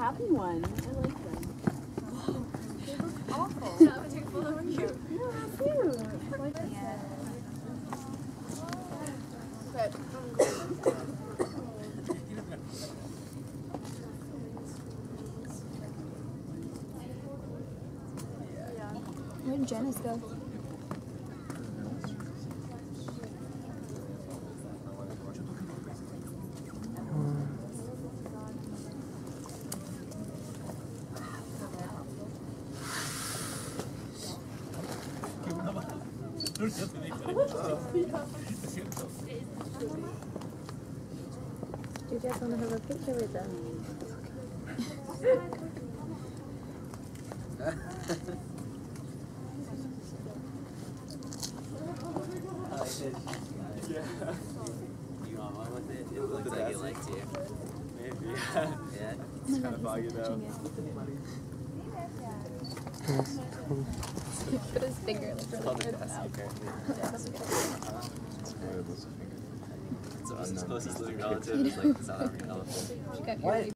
having one. I like them. They look awful. Yeah, but they're full of cute. No, cute. Like Where did Janice go? Do you guys want to have a picture with them? You want one with it? It looks like it likes you. Maybe. Yeah. It's kind of foggy though. He put his finger like really Called the further desk out. apparently. So it's his closest living relative is like the South African elephant. She got